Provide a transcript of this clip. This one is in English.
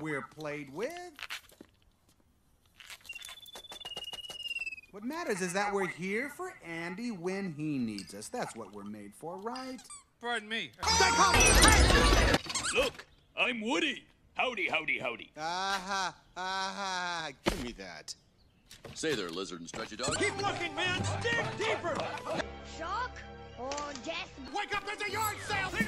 we're played with. What matters is that we're here for Andy when he needs us. That's what we're made for, right? Pardon me. Look, I'm Woody. Howdy, howdy, howdy. Give me that. Say there, lizard and stretchy dog. Keep looking, man! Dig deeper! Shock or death? Wake up, there's a yard sale!